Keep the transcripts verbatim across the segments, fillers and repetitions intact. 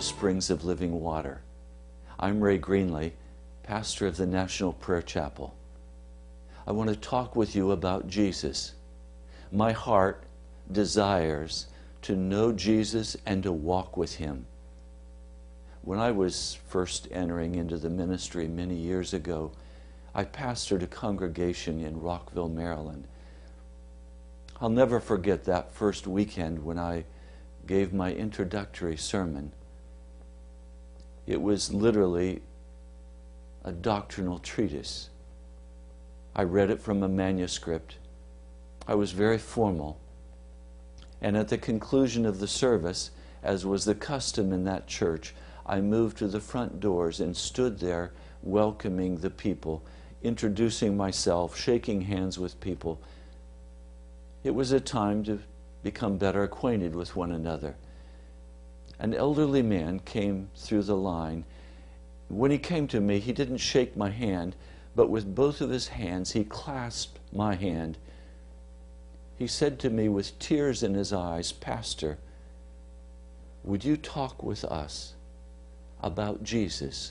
springs of living water. I'm Ray Greenley, pastor of the National Prayer Chapel. I want to talk with you about Jesus. My heart desires to know Jesus and to walk with Him. When I was first entering into the ministry many years ago, I pastored a congregation in Rockville, Maryland. I'll never forget that first weekend when I gave my introductory sermon. It was literally a doctrinal treatise. I read it from a manuscript. I was very formal. And at the conclusion of the service, as was the custom in that church, I moved to the front doors and stood there welcoming the people, introducing myself, shaking hands with people. It was a time to become better acquainted with one another. An elderly man came through the line. When he came to me, he didn't shake my hand, but with both of his hands, he clasped my hand. He said to me with tears in his eyes, "Pastor, would you talk with us about Jesus?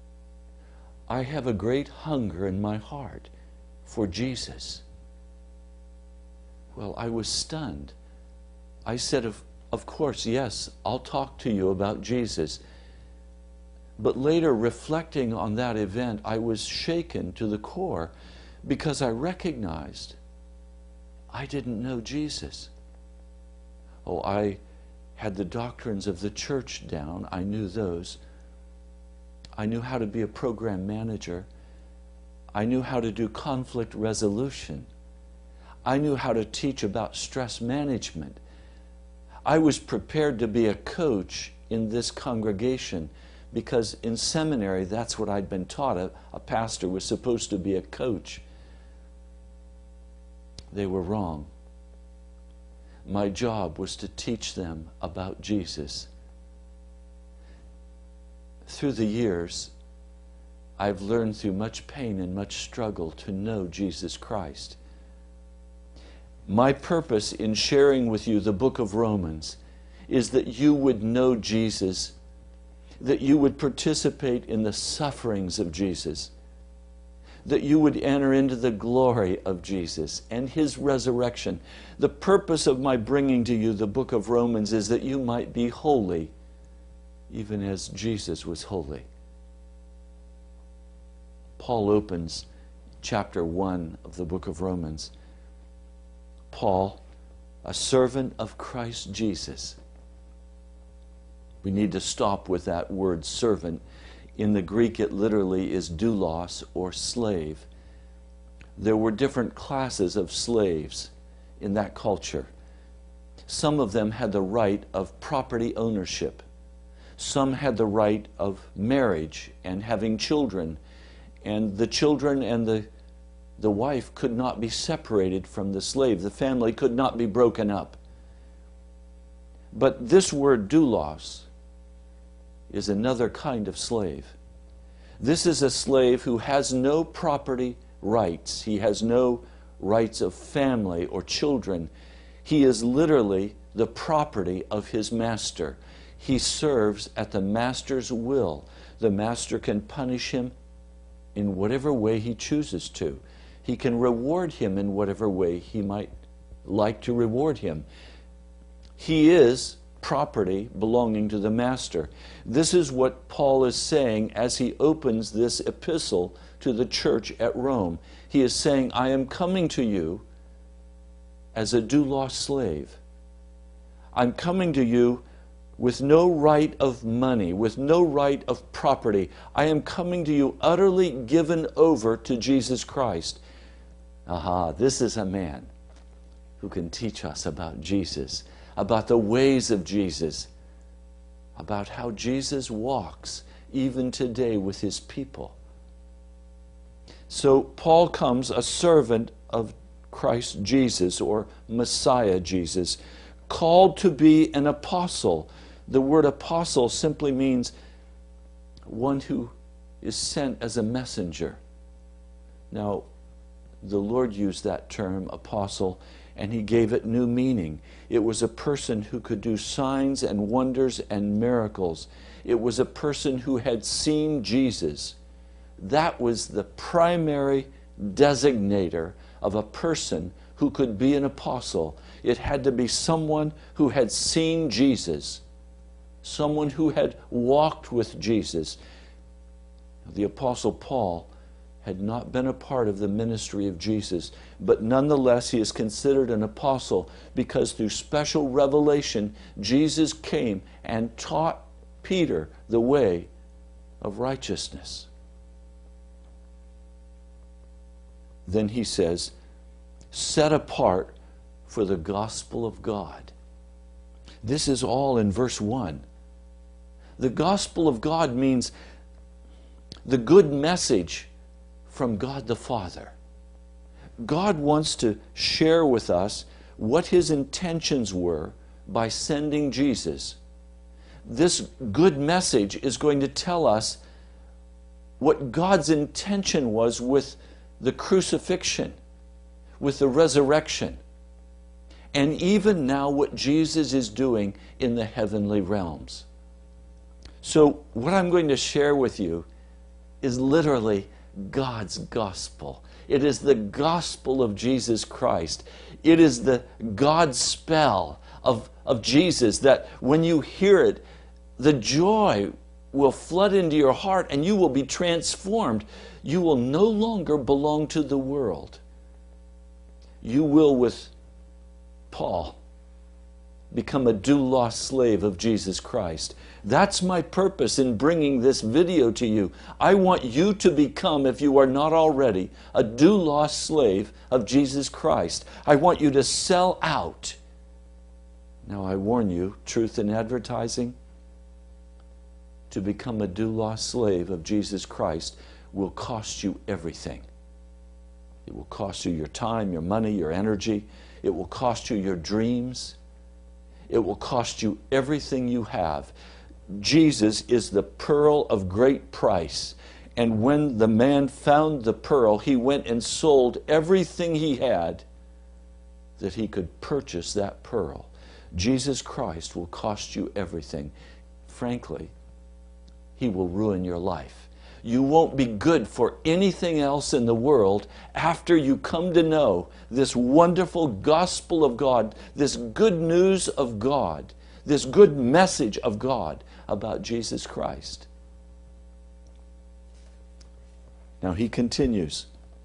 I have a great hunger in my heart for Jesus." Well, I was stunned. I said, of, of course, yes, I'll talk to you about Jesus. But later, reflecting on that event, I was shaken to the core because I recognized I didn't know Jesus. Oh, I had the doctrines of the church down. I knew those. I knew how to be a program manager. I knew how to do conflict resolution. I knew how to teach about stress management. I was prepared to be a coach in this congregation because in seminary, that's what I'd been taught. A, a pastor was supposed to be a coach. They were wrong. My job was to teach them about Jesus. Through the years, I've learned through much pain and much struggle to know Jesus Christ. My purpose in sharing with you the book of Romans is that you would know Jesus, that you would participate in the sufferings of Jesus, that you would enter into the glory of Jesus and His resurrection. The purpose of my bringing to you the book of Romans is that you might be holy, even as Jesus was holy. Paul opens chapter one of the book of Romans. Paul, a servant of Christ Jesus. We need to stop with that word servant. In the Greek, it literally is doulos, or slave. There were different classes of slaves in that culture. Some of them had the right of property ownership. Some had the right of marriage and having children. And the children and the The wife could not be separated from the slave. The family could not be broken up. But this word doulos is another kind of slave. This is a slave who has no property rights. He has no rights of family or children. He is literally the property of his master. He serves at the master's will. The master can punish him in whatever way he chooses to. He can reward him in whatever way he might like to reward him. He is property belonging to the master. This is what Paul is saying as he opens this epistle to the church at Rome. He is saying, I am coming to you as a doulos slave. I'm coming to you with no right of money, with no right of property. I am coming to you utterly given over to Jesus Christ. Aha, this is a man who can teach us about Jesus, about the ways of Jesus, about how Jesus walks even today with His people. So Paul comes a servant of Christ Jesus, or Messiah Jesus, called to be an apostle. The word apostle simply means one who is sent as a messenger. Now, the Lord used that term, apostle, and he gave it new meaning. It was a person who could do signs and wonders and miracles. It was a person who had seen Jesus. That was the primary designator of a person who could be an apostle. It had to be someone who had seen Jesus, someone who had walked with Jesus. The Apostle Paul had not been a part of the ministry of Jesus, but nonetheless he is considered an apostle because through special revelation, Jesus came and taught Peter the way of righteousness. Then he says, set apart for the gospel of God. This is all in verse one. The gospel of God means the good message from God the Father. God wants to share with us what his intentions were by sending Jesus. This good message is going to tell us what God's intention was with the crucifixion, with the resurrection, and even now what Jesus is doing in the heavenly realms. So what I'm going to share with you is literally God's gospel. It is the gospel of Jesus Christ. It is the God spell of, of Jesus that when you hear it, the joy will flood into your heart and you will be transformed. You will no longer belong to the world. You will, with Paul, become a doulos slave of Jesus Christ. That's my purpose in bringing this video to you. I want you to become, if you are not already, a doulos slave of Jesus Christ. I want you to sell out. Now I warn you, truth in advertising, to become a doulos slave of Jesus Christ will cost you everything. It will cost you your time, your money, your energy. It will cost you your dreams. It will cost you everything you have. Jesus is the pearl of great price. And when the man found the pearl, he went and sold everything he had that he could purchase that pearl. Jesus Christ will cost you everything. Frankly, he will ruin your life. You won't be good for anything else in the world after you come to know this wonderful gospel of God, this good news of God, this good message of God about Jesus Christ. Now he continues.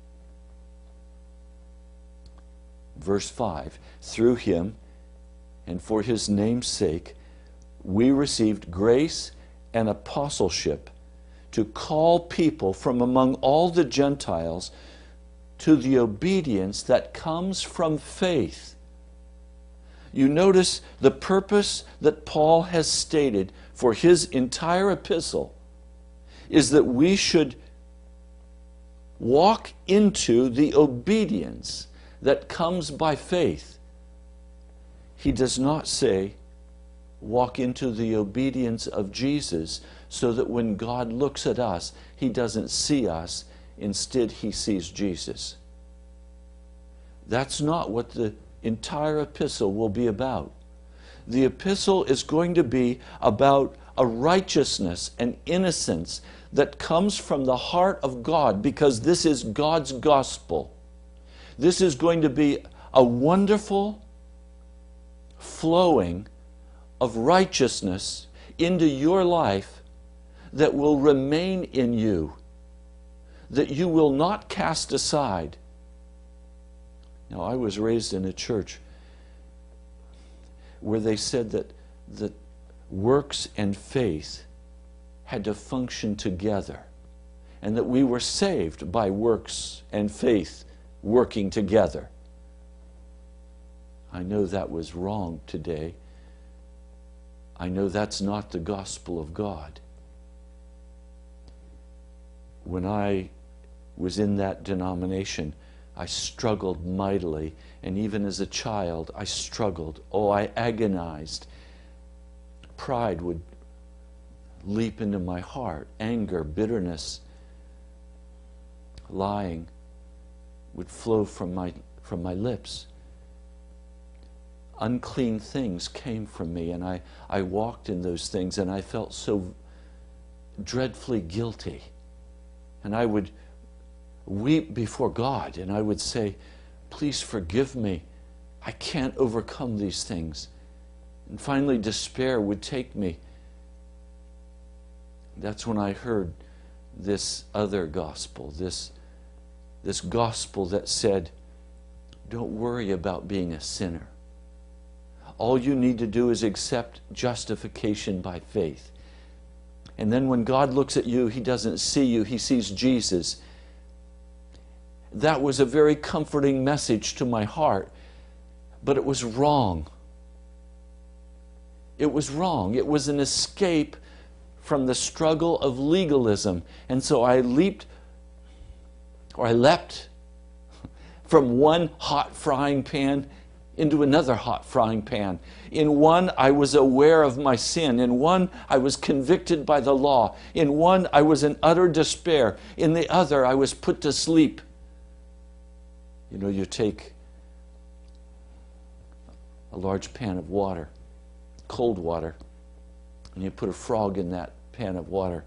Verse five, through him and for his name's sake, we received grace and apostleship to call people from among all the Gentiles to the obedience that comes from faith. You notice the purpose that Paul has stated for his entire epistle is that we should walk into the obedience that comes by faith. He does not say, walk into the obedience of Jesus so that when God looks at us, he doesn't see us. Instead, he sees Jesus. That's not what the entire epistle will be about. The epistle is going to be about a righteousness and innocence that comes from the heart of God, because this is God's gospel. This is going to be a wonderful flowing of righteousness into your life that will remain in you, that you will not cast aside. Now, I was raised in a church where they said that, that works and faith had to function together, and that we were saved by works and faith working together. I know that was wrong today. I know that's not the gospel of God. When I was in that denomination, I struggled mightily, and even as a child, I struggled. Oh, I agonized. Pride would leap into my heart. Anger, bitterness, lying would flow from my, from my lips. unclean things came from me, and I, I walked in those things, and I felt so dreadfully guilty. And I would weep before God, and I would say, please forgive me. I can't overcome these things. And finally, despair would take me. That's when I heard this other gospel, this, this gospel that said, don't worry about being a sinner. All you need to do is accept justification by faith. And then when God looks at you, He doesn't see you, He sees Jesus. That was a very comforting message to my heart, but it was wrong. It was wrong. It was an escape from the struggle of legalism. And so I leaped, or I leapt from one hot frying pan into another hot frying pan. In one, I was aware of my sin. In one, I was convicted by the law. In one, I was in utter despair. In the other, I was put to sleep. You know, you take a large pan of water, cold water, and you put a frog in that pan of water.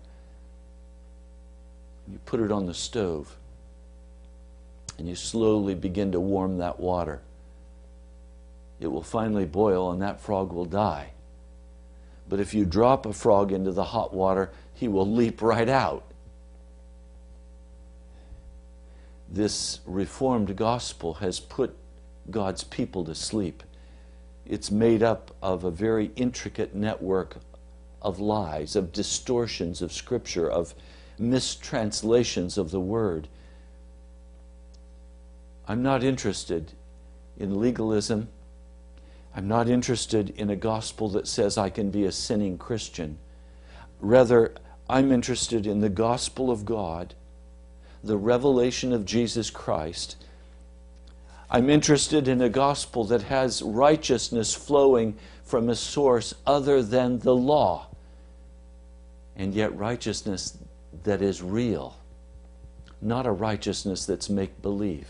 You put it on the stove, and you slowly begin to warm that water. It will finally boil, and that frog will die. But if you drop a frog into the hot water, he will leap right out. This Reformed gospel has put God's people to sleep. It's made up of a very intricate network of lies, of distortions of Scripture, of mistranslations of the Word. I'm not interested in legalism. I'm not interested in a gospel that says I can be a sinning Christian. Rather, I'm interested in the gospel of God, the revelation of Jesus Christ. I'm interested in a gospel that has righteousness flowing from a source other than the law, and yet righteousness that is real, not a righteousness that's make-believe.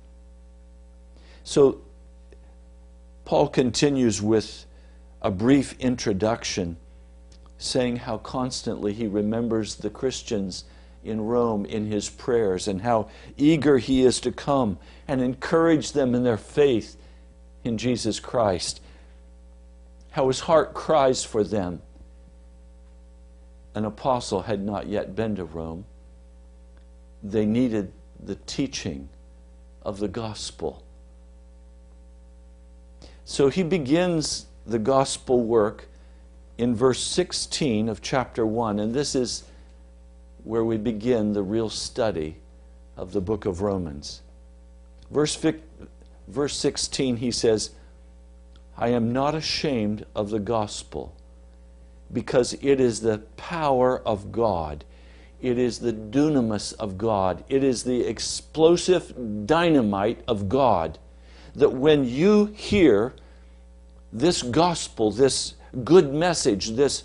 So, Paul continues with a brief introduction, saying how constantly he remembers the Christians in Rome in his prayers, and how eager he is to come and encourage them in their faith in Jesus Christ. How his heart cries for them. An apostle had not yet been to Rome. They needed the teaching of the gospel. So he begins the gospel work in verse sixteen of chapter one, and this is where we begin the real study of the book of Romans. Verse, verse sixteen, he says, I am not ashamed of the gospel, because it is the power of God. It is the dunamis of God. It is the explosive dynamite of God, that when you hear this gospel, this good message, this,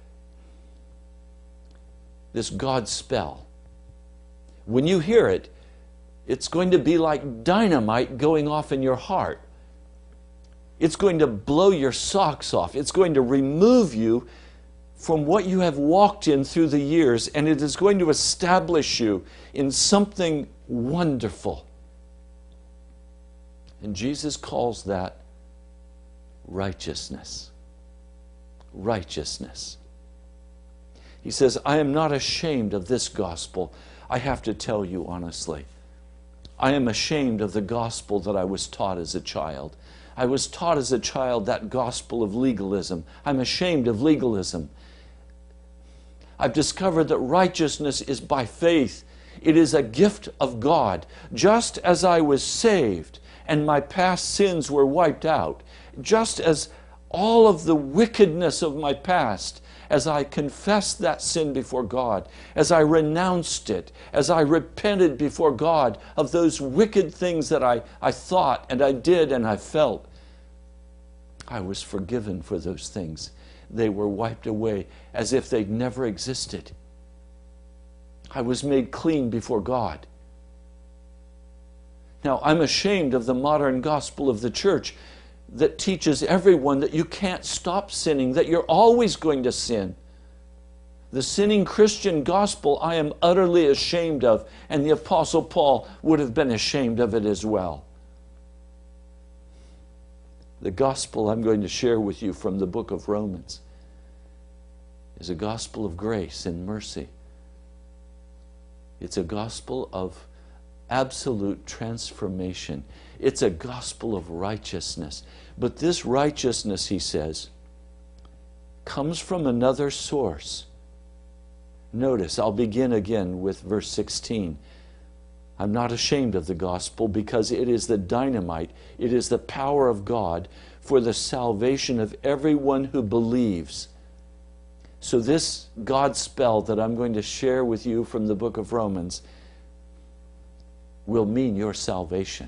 this God spell, when you hear it, it's going to be like dynamite going off in your heart. It's going to blow your socks off. It's going to remove you from what you have walked in through the years, and it is going to establish you in something wonderful. And Jesus calls that righteousness. Righteousness. He says, I am not ashamed of this gospel. I have to tell you honestly, I am ashamed of the gospel that I was taught as a child. I was taught as a child that gospel of legalism. I'm ashamed of legalism. I've discovered that righteousness is by faith. It is a gift of God. Just as I was saved and my past sins were wiped out, just as all of the wickedness of my past, as I confessed that sin before God, as I renounced it, as I repented before God of those wicked things that I, I thought and I did and I felt, I was forgiven for those things. They were wiped away as if they'd never existed. I was made clean before God. Now, I'm ashamed of the modern gospel of the church that teaches everyone that you can't stop sinning, that you're always going to sin. The sinning Christian gospel I am utterly ashamed of, and the Apostle Paul would have been ashamed of it as well. The gospel I'm going to share with you from the book of Romans is a gospel of grace and mercy. It's a gospel of absolute transformation. It's a gospel of righteousness. But this righteousness, he says, comes from another source. Notice, I'll begin again with verse sixteen. I'm not ashamed of the gospel because it is the dynamite, it is the power of God for the salvation of everyone who believes. So this God spell that I'm going to share with you from the book of Romans will mean your salvation.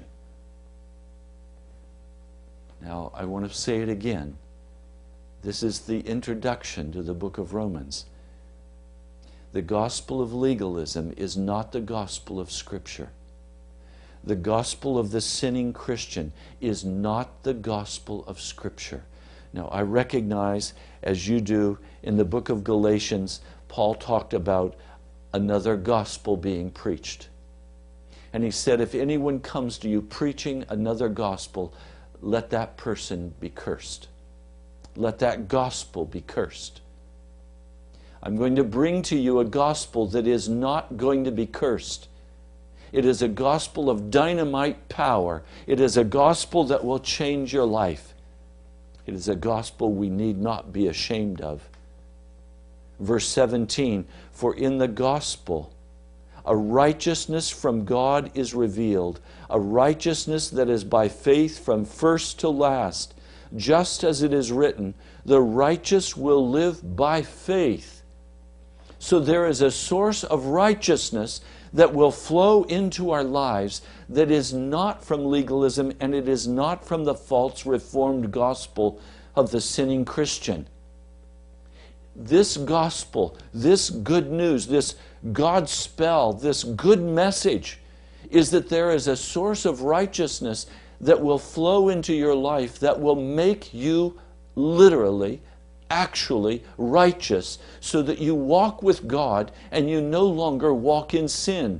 Now, I want to say it again. This is the introduction to the book of Romans. The gospel of legalism is not the gospel of Scripture. The gospel of the sinning Christian is not the gospel of Scripture. Now, I recognize, as you do, in the book of Galatians, Paul talked about another gospel being preached. And he said, if anyone comes to you preaching another gospel, let that person be cursed. Let that gospel be cursed. I'm going to bring to you a gospel that is not going to be cursed. It is a gospel of dynamite power. It is a gospel that will change your life. It is a gospel we need not be ashamed of. Verse seventeen, for in the gospel a righteousness from God is revealed, a righteousness that is by faith from first to last. Just as it is written, the righteous will live by faith. So there is a source of righteousness that will flow into our lives that is not from legalism, and it is not from the false reformed gospel of the sinning Christian. This gospel, this good news, this God spell, this good message is that there is a source of righteousness that will flow into your life that will make you literally, actually righteous, so that you walk with God and you no longer walk in sin.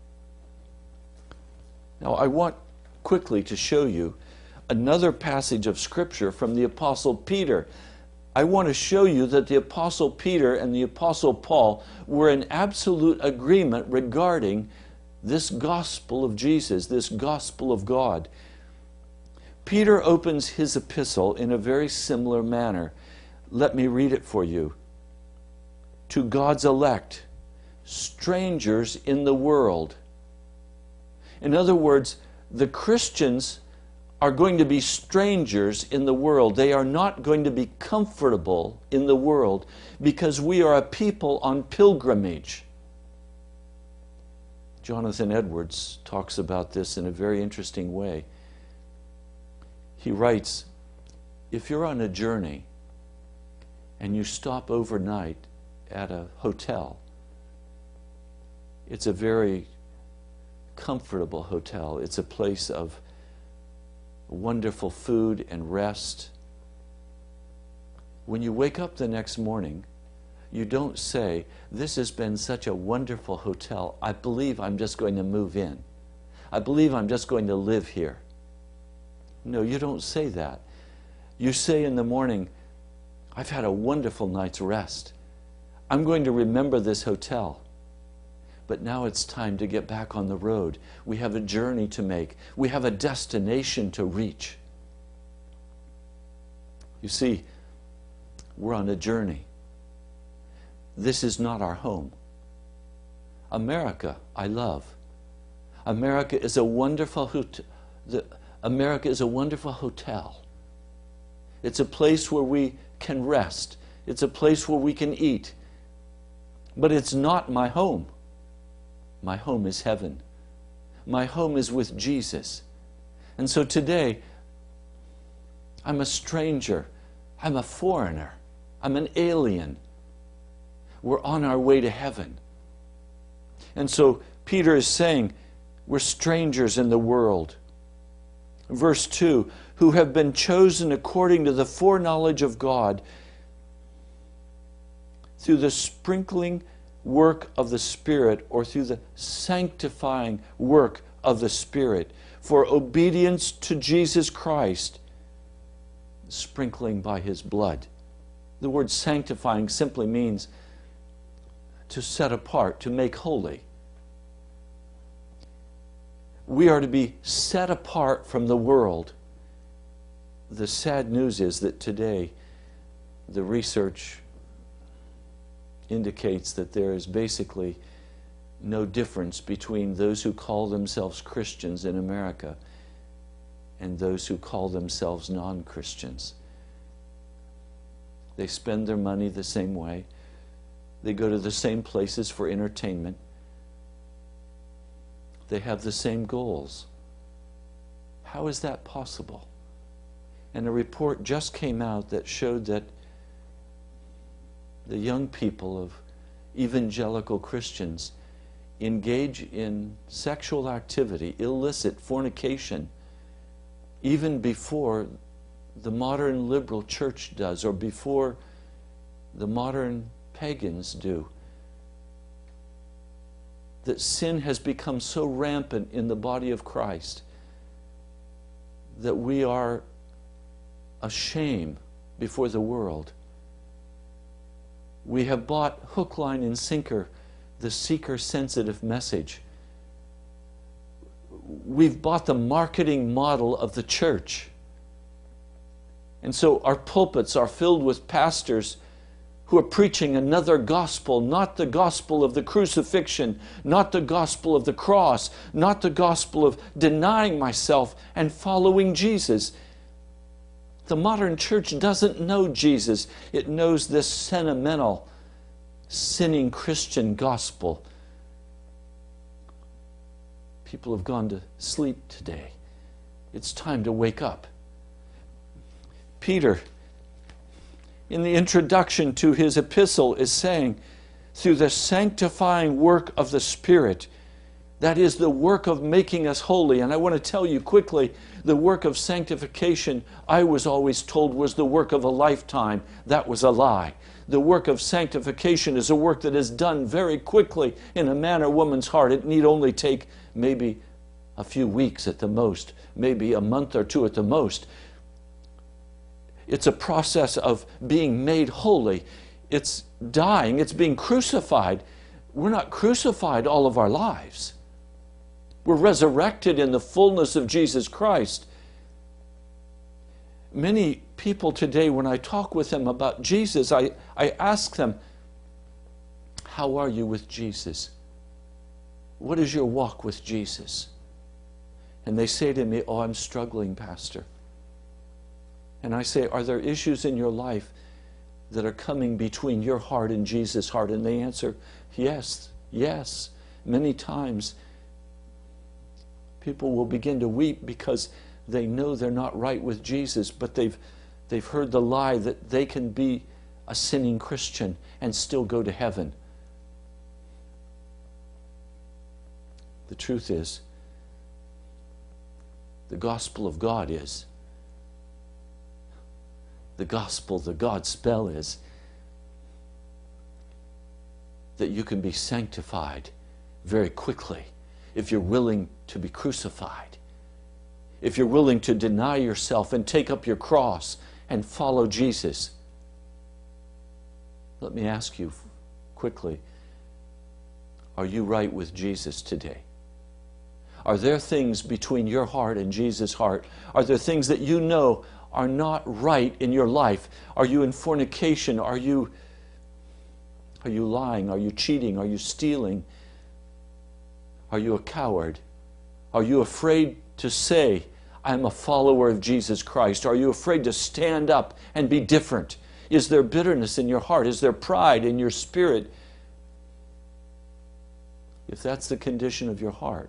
Now, I want quickly to show you another passage of Scripture from the Apostle Peter. I want to show you that the Apostle Peter and the Apostle Paul were in absolute agreement regarding this gospel of Jesus, this gospel of God. Peter opens his epistle in a very similar manner. Let me read it for you. To God's elect, strangers in the world. In other words, the Christians are going to be strangers in the world. They are not going to be comfortable in the world because we are a people on pilgrimage. Jonathan Edwards talks about this in a very interesting way. He writes, if you're on a journey and you stop overnight at a hotel, it's a very comfortable hotel. It's a place of wonderful food and rest. When you wake up the next morning, you don't say, this has been such a wonderful hotel, I believe I'm just going to move in. I believe I'm just going to live here. No, you don't say that. You say in the morning, I've had a wonderful night's rest. I'm going to remember this hotel. But now it's time to get back on the road. We have a journey to make. We have a destination to reach. You see, we're on a journey. This is not our home. America, I love. America is a wonderful hotel. America is a wonderful hotel. It's a place where we can rest. It's a place where we can eat. But it's not my home. My home is heaven. My home is with Jesus. And so today, I'm a stranger. I'm a foreigner. I'm an alien. We're on our way to heaven. And so Peter is saying, we're strangers in the world. Verse two, who have been chosen according to the foreknowledge of God through the sprinkling work of the Spirit, or through the sanctifying work of the Spirit, for obedience to Jesus Christ, sprinkling by His blood. The word sanctifying simply means to set apart, to make holy. We are to be set apart from the world. The sad news is that today the research indicates that there is basically no difference between those who call themselves Christians in America and those who call themselves non-Christians. They spend their money the same way. They go to the same places for entertainment. They have the same goals. How is that possible? And a report just came out that showed that the young people of evangelical Christians engage in sexual activity, illicit fornication, even before the modern liberal church does, or before the modern pagans do. That sin has become so rampant in the body of Christ that we are a shame before the world. We have bought hook, line, and sinker the seeker-sensitive message. We've bought the marketing model of the church. And so our pulpits are filled with pastors who are preaching another gospel, not the gospel of the crucifixion, not the gospel of the cross, not the gospel of denying myself and following Jesus. The modern church doesn't know Jesus. It knows this sentimental, sinning Christian gospel. People have gone to sleep today. It's time to wake up. Peter, in the introduction to his epistle, is saying, through the sanctifying work of the Spirit, that is the work of making us holy. And I want to tell you quickly, the work of sanctification, I was always told, was the work of a lifetime. That was a lie. The work of sanctification is a work that is done very quickly in a man or woman's heart. It need only take maybe a few weeks at the most, maybe a month or two at the most. It's a process of being made holy. It's dying. It's being crucified. We're not crucified all of our lives. We're resurrected in the fullness of Jesus Christ. Many people today, when I talk with them about Jesus, I, I ask them, how are you with Jesus? What is your walk with Jesus? And they say to me, oh, I'm struggling, Pastor. And I say, are there issues in your life that are coming between your heart and Jesus' heart? And they answer, yes, yes. Many times people will begin to weep because they know they're not right with Jesus, but they've, they've heard the lie that they can be a sinning Christian and still go to heaven. The truth is, the gospel of God is, the gospel, the God spell is that you can be sanctified very quickly if you're willing to be crucified. If you're willing to deny yourself and take up your cross and follow Jesus. Let me ask you quickly, are you right with Jesus today? Are there things between your heart and Jesus' heart? Are there things that you know are not right in your life? Are you in fornication? Are you, are you lying? Are you cheating? Are you stealing? Are you a coward? Are you afraid to say, I'm a follower of Jesus Christ? Are you afraid to stand up and be different? Is there bitterness in your heart? Is there pride in your spirit? If that's the condition of your heart,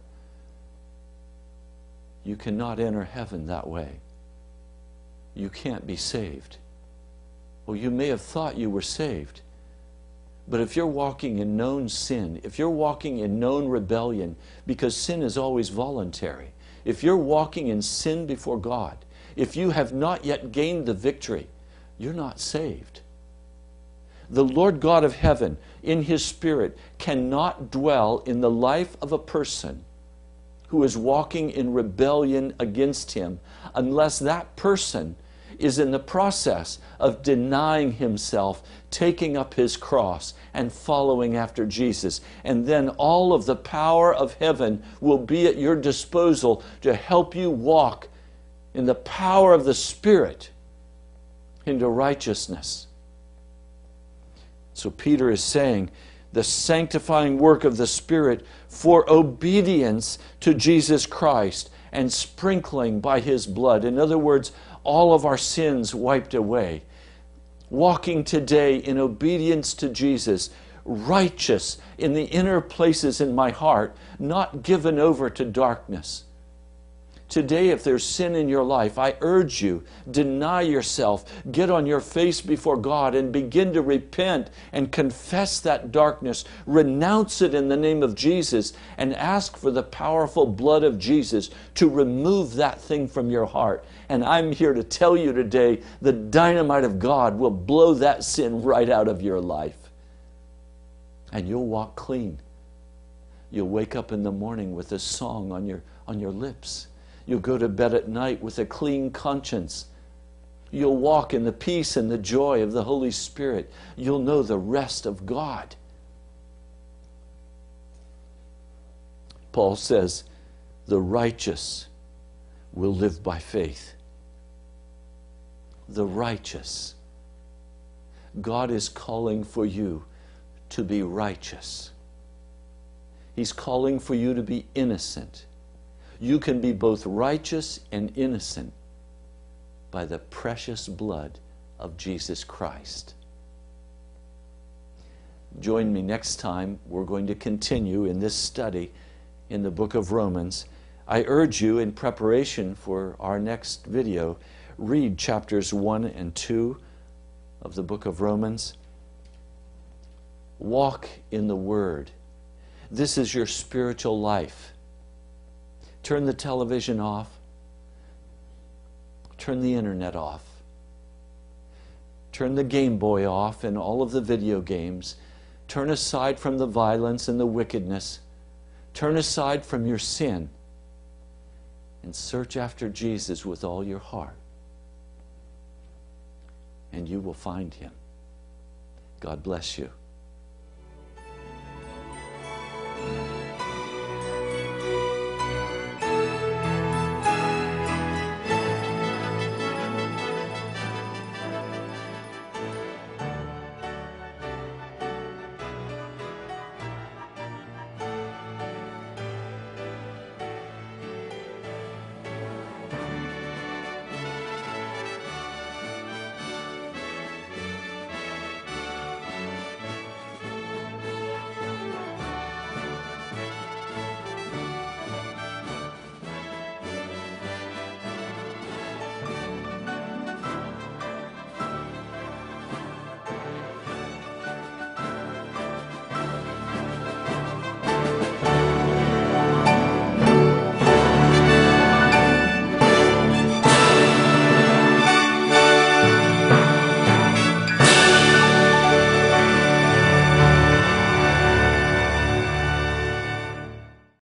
you cannot enter heaven that way. You can't be saved. Well, you may have thought you were saved, but if you're walking in known sin, if you're walking in known rebellion, because sin is always voluntary, if you're walking in sin before God, if you have not yet gained the victory, you're not saved. The Lord God of heaven, in His Spirit, cannot dwell in the life of a person who is walking in rebellion against Him unless that person is in the process of denying himself, taking up his cross, and following after Jesus. And then all of the power of heaven will be at your disposal to help you walk in the power of the Spirit into righteousness. So Peter is saying the sanctifying work of the Spirit for obedience to Jesus Christ and sprinkling by His blood. In other words, all of our sins wiped away. Walking today in obedience to Jesus, righteous in the inner places in my heart, not given over to darkness. Today, if there's sin in your life, I urge you, deny yourself, get on your face before God and begin to repent and confess that darkness, renounce it in the name of Jesus, and ask for the powerful blood of Jesus to remove that thing from your heart. And I'm here to tell you today, the dynamite of God will blow that sin right out of your life. And you'll walk clean. You'll wake up in the morning with a song on your, on your lips. You'll go to bed at night with a clean conscience. You'll walk in the peace and the joy of the Holy Spirit. You'll know the rest of God. Paul says, the righteous will live by faith. The righteous. God is calling for you to be righteous. He's calling for you to be innocent. You can be both righteous and innocent by the precious blood of Jesus Christ. Join me next time. We're going to continue in this study in the book of Romans. I urge you, in preparation for our next video, read chapters one and two of the book of Romans. Walk in the Word. This is your spiritual life. Turn the television off. Turn the internet off. Turn the Game Boy off and all of the video games. Turn aside from the violence and the wickedness. Turn aside from your sin. And search after Jesus with all your heart. And you will find Him. God bless you.